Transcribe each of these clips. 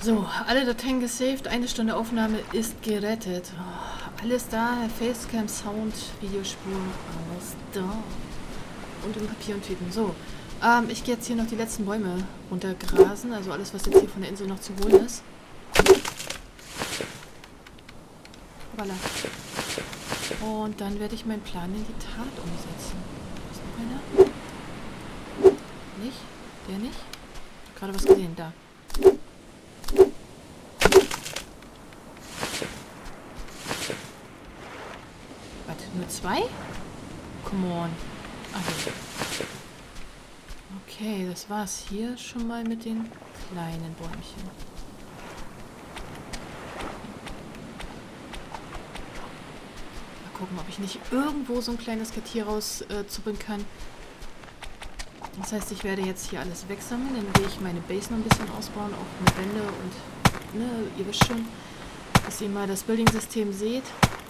So, alle Dateien gesaved, 1 Stunde Aufnahme ist gerettet. Oh, alles da, Facecam, Sound, Videospur, alles da. Und im Papier und Tüten. So, ich gehe jetzt hier noch die letzten Bäume runtergrasen, also alles, was jetzt hier von der Insel noch zu holen ist. Voilà. Und dann werde ich meinen Plan in die Tat umsetzen. Ist noch einer? Nicht? Der nicht? Ich habe gerade was gesehen, da. Was, nur 2? Come on. Okay. Okay, das war's hier schon mal mit den kleinen Bäumchen. Mal gucken, ob ich nicht irgendwo so ein kleines Kartier rauszuppeln kann. Das heißt, ich werde jetzt hier alles wegsammeln, dann will ich meine Base noch ein bisschen ausbauen, auch mit Wände und, ne, ihr wisst schon, dass ihr mal das Building-System seht.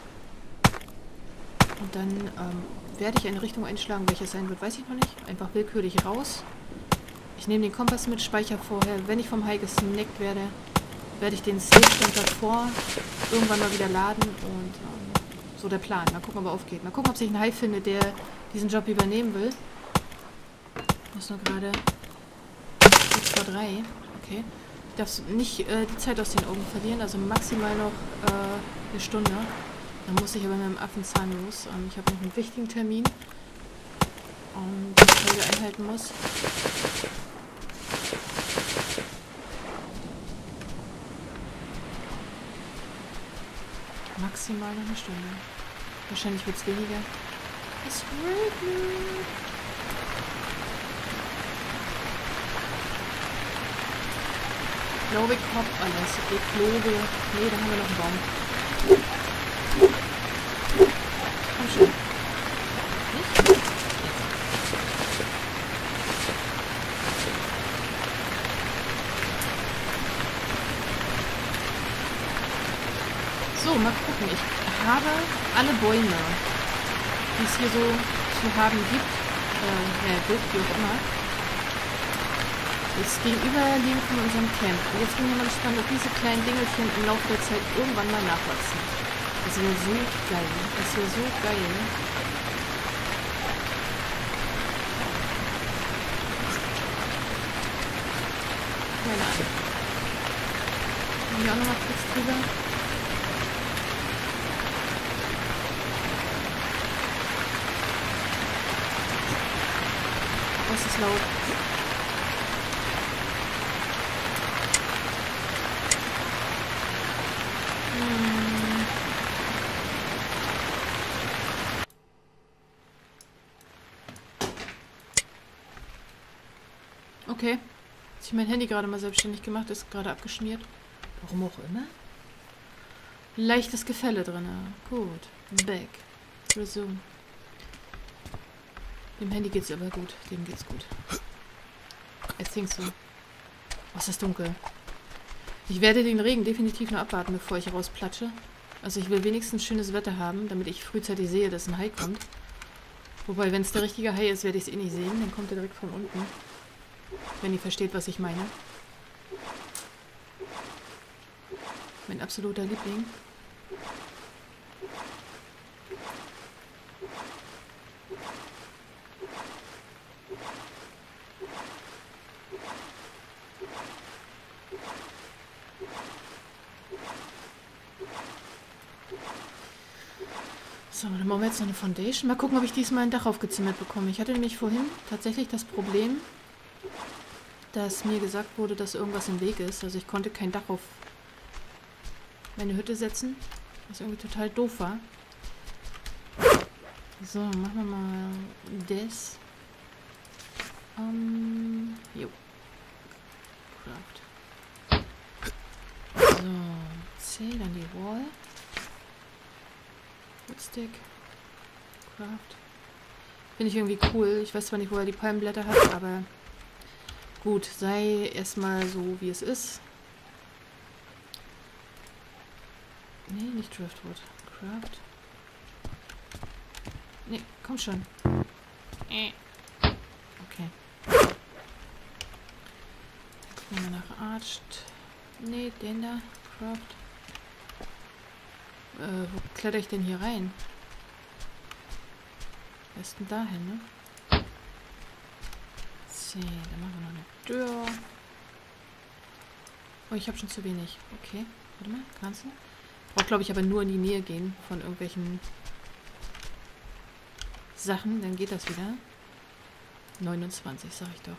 Und dann werde ich eine Richtung einschlagen, welche es sein wird, weiß ich noch nicht. Einfach willkürlich raus. Ich nehme den Kompass mit, speichere vorher. Wenn ich vom Hai gesnackt werde, werde ich den Safe-Stand davor irgendwann mal wieder laden. Und so der Plan. Mal gucken, ob er aufgeht. Mal gucken, ob sich ein Hai findet, der diesen Job übernehmen will. Ich muss nur gerade 2, 3. Okay. Ich darf nicht die Zeit aus den Augen verlieren. Also maximal noch 1 Stunde. Dann muss ich aber mit dem Affenzahn los. Ich habe noch einen wichtigen Termin, den ich heute einhalten muss. Maximal noch 1 Stunde. Wahrscheinlich wird es weniger. Es regnet. Ich glaube, ich hab alles. Ich glaube. Nee, da haben wir noch einen Baum. Komm schon. Nicht? So, mal gucken. Ich habe alle Bäume, die es hier so zu haben gibt, wie auch immer, ist gegenüberliegend von unserem Camp. Und jetzt bin ich mal gespannt, ob diese kleinen Dingelchen im Laufe der Zeit irgendwann mal nachwachsen. Das wäre so geil. Das wäre so geil. Keine Ahnung. Hier auch nochmal kurz drüber. Das ist laut. Okay. Jetzt habe ich mein Handy gerade mal selbstständig gemacht, ist gerade abgeschmiert. Warum auch immer. Leichtes Gefälle drin. Gut. Back. Resume. Dem Handy geht's aber gut. Dem geht's gut. I think so. Was ist dunkel? Ich werde den Regen definitiv nur abwarten, bevor ich rausplatsche. Also ich will wenigstens schönes Wetter haben, damit ich frühzeitig sehe, dass ein Hai kommt. Wobei, wenn es der richtige Hai ist, werde ich es eh nicht sehen. Dann kommt er direkt von unten. Wenn ihr versteht, was ich meine. Mein absoluter Liebling. So, dann machen wir jetzt noch eine Foundation. Mal gucken, ob ich diesmal ein Dach aufgezimmert bekomme. Ich hatte nämlich vorhin tatsächlich das Problem, dass mir gesagt wurde, dass irgendwas im Weg ist. Also ich konnte kein Dach auf meine Hütte setzen, was irgendwie total doof war. So, machen wir mal das. Jo. Craft. So, C, dann die Wall. Woodstick. Craft. Finde ich irgendwie cool. Ich weiß zwar nicht, wo er die Palmenblätter hat, aber gut, sei erstmal so, wie es ist. Nee, nicht Driftwood. Craft. Nee, komm schon. Okay. Gucken wir nach Arched. Nee, den da. Craft. Wo kletter ich denn hier rein? Am besten dahin, ne? So, dann machen wir noch eine Tür. Oh, ich habe schon zu wenig. Okay, warte mal, kannst du? Braucht, glaube ich, aber nur in die Nähe gehen von irgendwelchen Sachen, dann geht das wieder. 29, sag ich doch.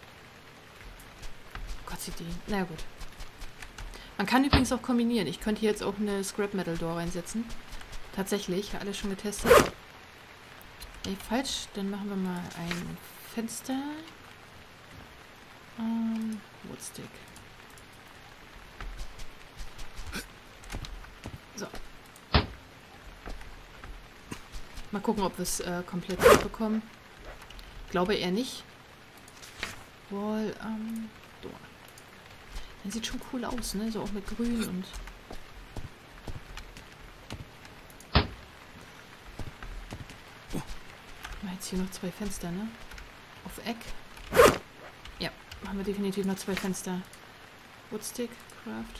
Gott, sieht die. Naja, gut. Man kann übrigens auch kombinieren. Ich könnte hier jetzt auch eine Scrap Metal Door reinsetzen. Tatsächlich, alles schon getestet. Nee, falsch. Dann machen wir mal ein Fenster. Woodstick. So. Mal gucken, ob wir es komplett bekommen. Glaube eher nicht. Wall, Door. Das sieht schon cool aus, ne? So auch mit Grün und... Jetzt hier noch 2 Fenster, ne? Auf Eck. Ja, haben wir definitiv noch 2 Fenster. Woodstick, Craft.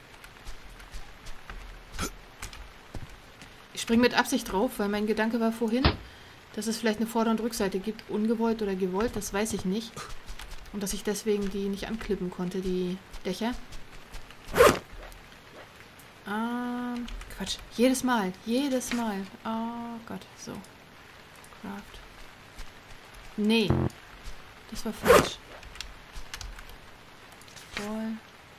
Ich springe mit Absicht drauf, weil mein Gedanke war vorhin, dass es vielleicht eine Vorder- und Rückseite gibt. Ungewollt oder gewollt, das weiß ich nicht. Und dass ich deswegen die nicht anklippen konnte, die Dächer. Quatsch. Jedes Mal. Jedes Mal. Oh Gott. So. Craft. Nee. Das war falsch. Wall.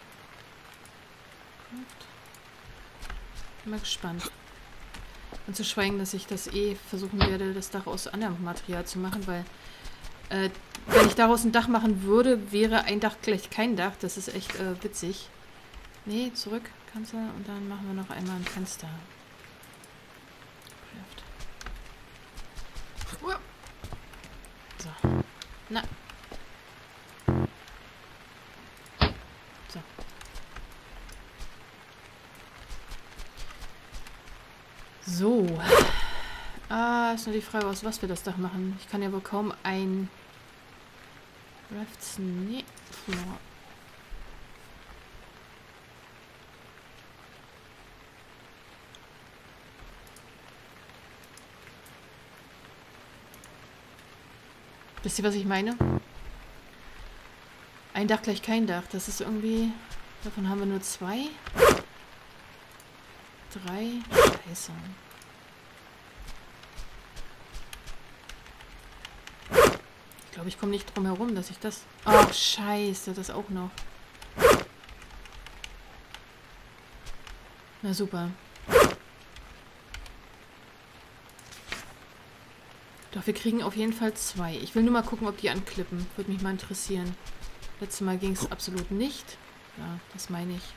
Craft. Bin mal gespannt. Und zu schweigen, dass ich das versuchen werde, das Dach aus anderem Material zu machen, weil wenn ich daraus ein Dach machen würde, wäre ein Dach gleich kein Dach. Das ist echt witzig. Nee, zurück, kannst du. Und dann machen wir noch einmal ein Fenster. So. Na. So. So. Ist nur die Frage, aus was wir das Dach machen. Ich kann ja wohl kaum ein Rafts. Nee. Floor. Wisst ihr, was ich meine? Ein Dach gleich kein Dach. Das ist irgendwie... Davon haben wir nur 2. 3. Scheiße. Ich glaube, ich komme nicht drum herum, dass ich das... Ach, scheiße, das auch noch. Na super. Doch, wir kriegen auf jeden Fall 2. Ich will nur mal gucken, ob die anklippen. Würde mich mal interessieren. Letztes Mal ging es absolut nicht. Ja, das meine ich.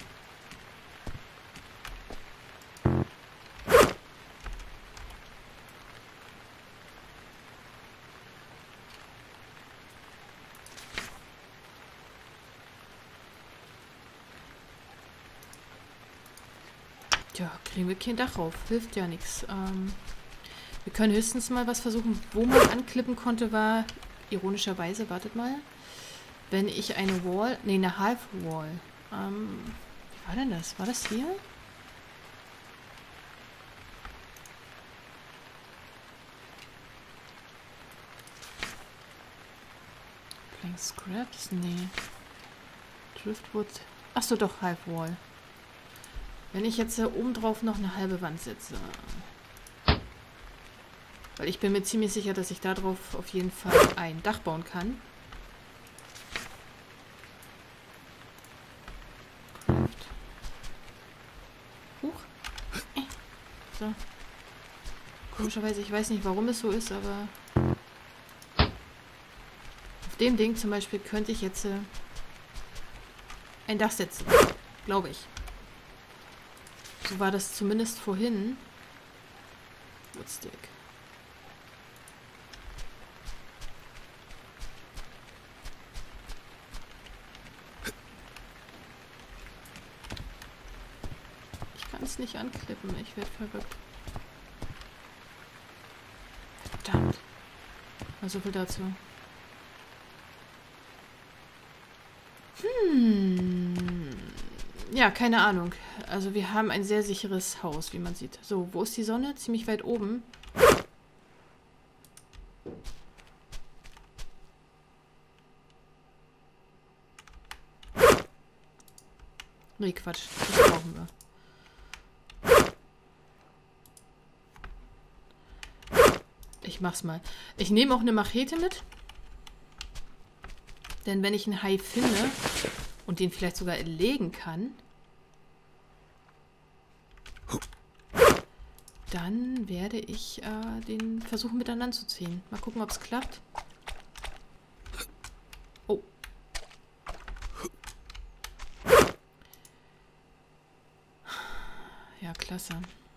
Tja, kriegen wir kein Dach rauf. Hilft ja nichts. Wir können höchstens mal was versuchen. Wo man anklippen konnte, war ironischerweise, wartet mal, wenn ich eine Wall, nee, eine Half Wall. Wie war denn das? War das hier? Plank Scraps? Nee. Driftwood. Achso, doch, Half Wall. Wenn ich jetzt oben drauf noch eine halbe Wand setze. Weil ich bin mir ziemlich sicher, dass ich da drauf auf jeden Fall ein Dach bauen kann. Craft. Huch. So. Komischerweise, ich weiß nicht, warum es so ist, aber auf dem Ding zum Beispiel könnte ich jetzt ein Dach setzen. Glaube ich. So war das zumindest vorhin. Woodstick. Ich kann es nicht anklippen. Ich werde verrückt. Verdammt. Na, so viel dazu. Ja, keine Ahnung. Also wir haben ein sehr sicheres Haus, wie man sieht. So, wo ist die Sonne? Ziemlich weit oben. Nee, Quatsch. Das brauchen wir. Ich mach's mal. Ich nehme auch eine Machete mit. Denn wenn ich einen Hai finde und den vielleicht sogar erlegen kann, dann werde ich den versuchen mit an Land zu ziehen. Mal gucken, ob es klappt. Oh. Ja, klasse.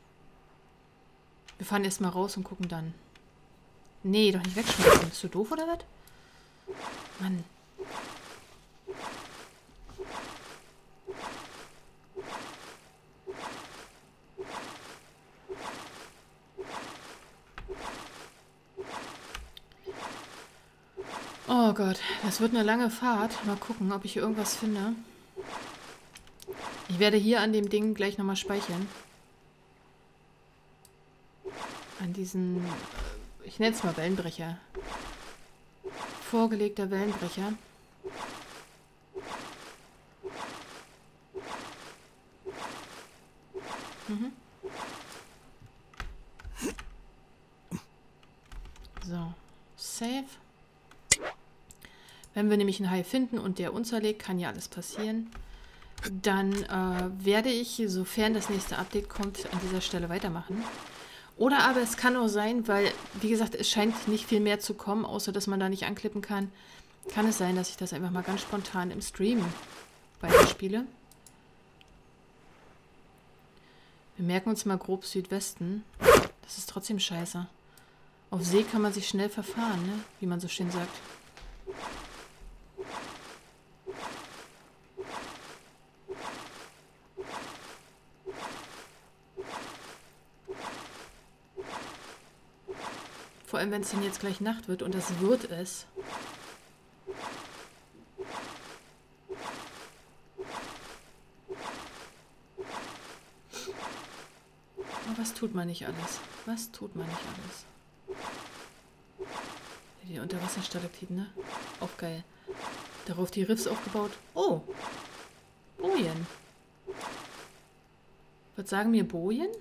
Wir fahren erstmal raus und gucken dann. Nee, doch nicht wegschmeißen. Bist du doof oder was? Mann. Oh Gott, das wird eine lange Fahrt. Mal gucken, ob ich hier irgendwas finde. Ich werde hier an dem Ding gleich nochmal speichern. An diesen, ich nenne es mal Wellenbrecher. Vorgelegter Wellenbrecher. Mhm. So, Save. Wenn wir nämlich einen Hai finden und der uns erlegt, kann ja alles passieren, dann werde ich, sofern das nächste Update kommt, an dieser Stelle weitermachen. Oder aber es kann auch sein, weil, wie gesagt, es scheint nicht viel mehr zu kommen, außer dass man da nicht anklippen kann. Kann es sein, dass ich das einfach mal ganz spontan im Stream weiterspiele. Wir merken uns mal grob Südwesten. Das ist trotzdem scheiße. Auf See kann man sich schnell verfahren, ne? Wie man so schön sagt. Vor allem, wenn es dann jetzt gleich Nacht wird und das wird es. Aber was tut man nicht alles? Was tut man nicht alles? Die Unterwasserstalaktiten, ne? Auch geil. Darauf die Riffs aufgebaut. Oh! Bojen. Was sagen mir Bojen?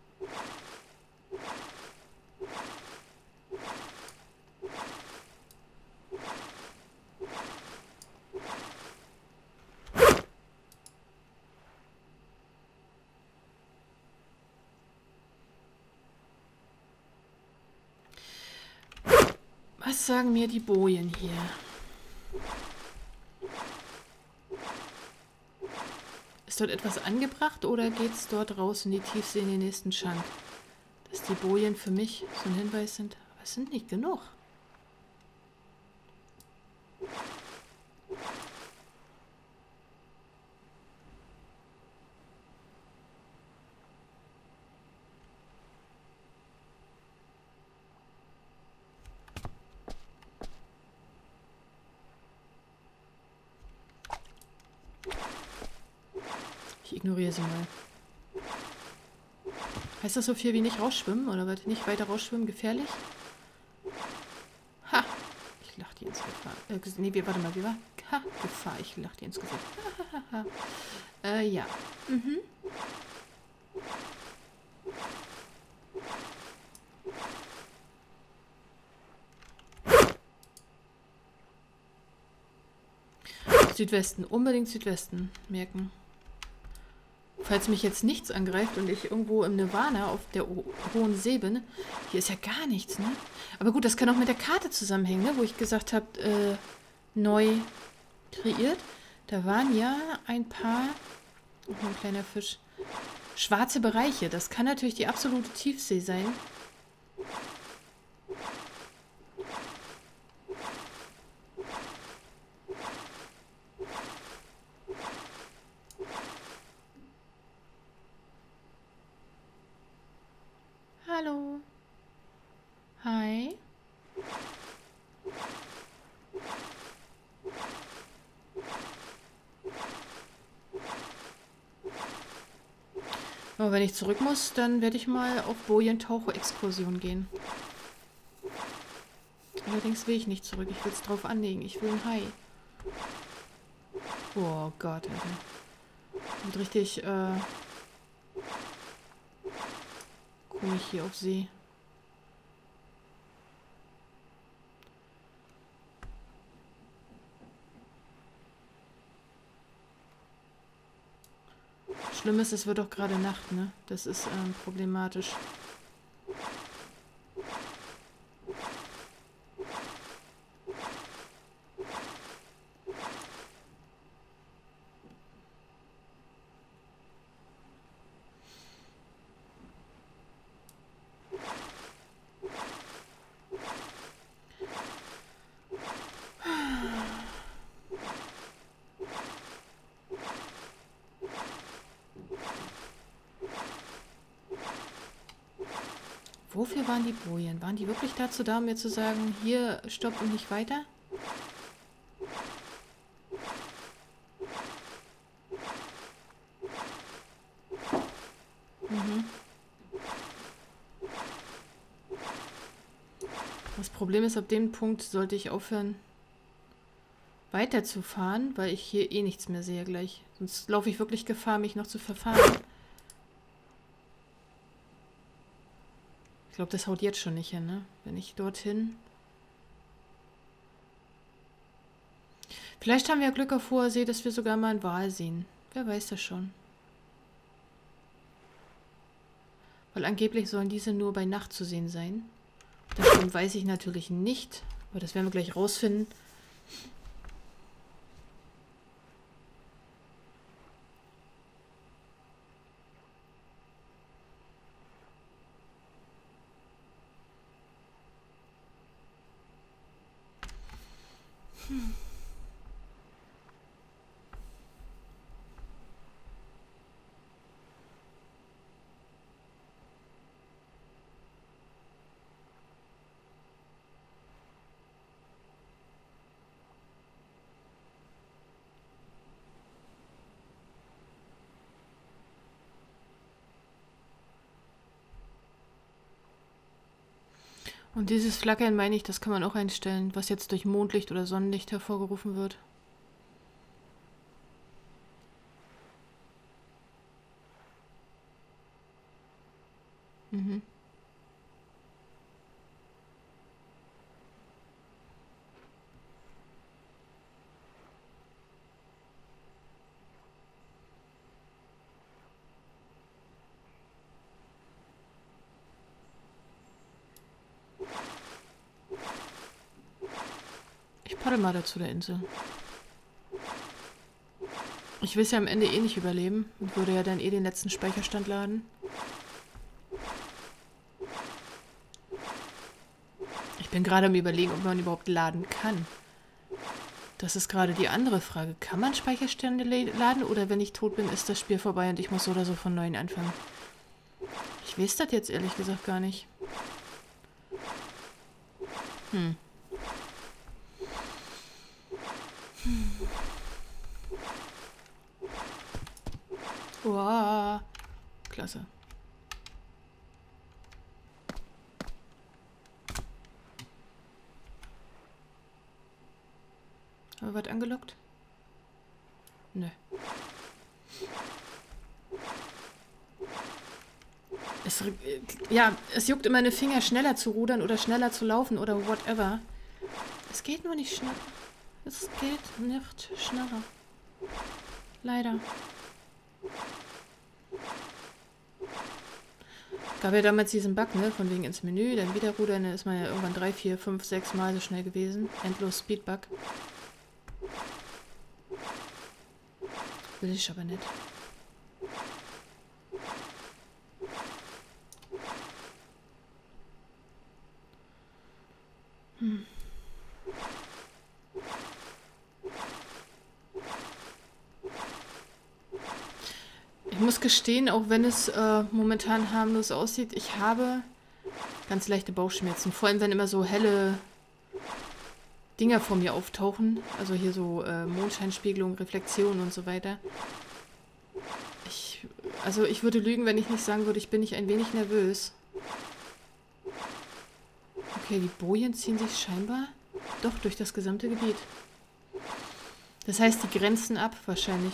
Was sagen mir die Bojen hier? Ist dort etwas angebracht oder geht es dort raus in die Tiefsee in den nächsten Schank? Dass die Bojen für mich so ein Hinweis sind. Aber es sind nicht genug. Ich ignoriere sie mal. Heißt das so viel wie nicht rausschwimmen? Oder was? Nicht weiter rausschwimmen? Gefährlich? Ha! Ich lach dir ins Gefahr. Nee, warte mal, wie war? Ha! Gefahr. Ich lach dir ins Gesicht. Ja. Mhm. Südwesten. Unbedingt Südwesten merken. Falls mich jetzt nichts angreift und ich irgendwo im Nirvana auf der hohen See bin, hier ist ja gar nichts, ne? Aber gut, das kann auch mit der Karte zusammenhängen, ne? Wo ich gesagt habe, neu kreiert. Da waren ja ein paar, noch ein kleiner Fisch, schwarze Bereiche. Das kann natürlich die absolute Tiefsee sein. Hallo. Hi. Aber wenn ich zurück muss, dann werde ich mal auf Bojentaucher-Exkursion gehen. Allerdings will ich nicht zurück. Ich will es drauf anlegen. Ich will ein Hai. Oh Gott, Alter. Und richtig, komisch hier auf See. Schlimm ist, es wird doch gerade Nacht, ne? Das ist problematisch. Wofür waren die Bojen? Waren die wirklich dazu da, um mir zu sagen, hier stopp und nicht weiter? Mhm. Das Problem ist, ab dem Punkt sollte ich aufhören, weiterzufahren, weil ich hier eh nichts mehr sehe gleich. Sonst laufe ich wirklich Gefahr, mich noch zu verfahren. Ich glaube, das haut jetzt schon nicht hin, ne? Wenn ich dorthin... Vielleicht haben wir ja Glück auf hoher See, dass wir sogar mal einen Wal sehen. Wer weiß das schon. Weil angeblich sollen diese nur bei Nacht zu sehen sein. Das stimmt, weiß ich natürlich nicht. Aber das werden wir gleich rausfinden. Und dieses Flackern, meine ich, das kann man auch einstellen, was jetzt durch Mondlicht oder Sonnenlicht hervorgerufen wird. Mhm. Ich paddel mal dazu der Insel. Ich will es ja am Ende eh nicht überleben und würde ja dann eh den letzten Speicherstand laden. Ich bin gerade am Überlegen, ob man überhaupt laden kann. Das ist gerade die andere Frage. Kann man Speicherstände laden oder wenn ich tot bin, ist das Spiel vorbei und ich muss so oder so von neuem anfangen? Ich weiß das jetzt ehrlich gesagt gar nicht. Uah. Klasse. Haben wir was angelockt? Nö. Es juckt immer meine Finger, schneller zu rudern oder schneller zu laufen oder whatever. Es geht nur nicht schnell. Es geht nicht schneller. Leider. Gab ja damals diesen Bug, ne? Von wegen ins Menü, dann wieder rudern, dann ist man ja irgendwann 3, 4, 5, 6 Mal so schnell gewesen. Endlos Speedbug. Will ich aber nicht. Ich muss gestehen, auch wenn es momentan harmlos aussieht, ich habe ganz leichte Bauchschmerzen. Vor allem, wenn immer so helle Dinger vor mir auftauchen. Also hier so Mondscheinspiegelung, Reflexion und so weiter. Also ich würde lügen, wenn ich nicht sagen würde, ich bin nicht ein wenig nervös. Okay, die Bojen ziehen sich scheinbar doch durch das gesamte Gebiet. Das heißt, die grenzen ab wahrscheinlich.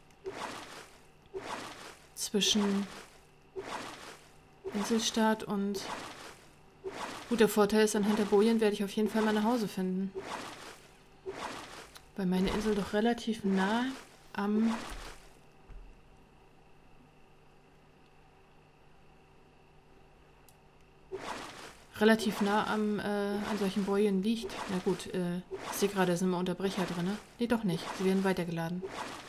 Zwischen Inselstaat und... Gut, der Vorteil ist, anhand der Bojen werde ich auf jeden Fall mal nach Hause finden. Weil meine Insel doch relativ nah am... an solchen Bojen liegt. Na gut, ich sehe gerade, da sind immer Unterbrecher drin. Ne, doch nicht. Sie werden weitergeladen.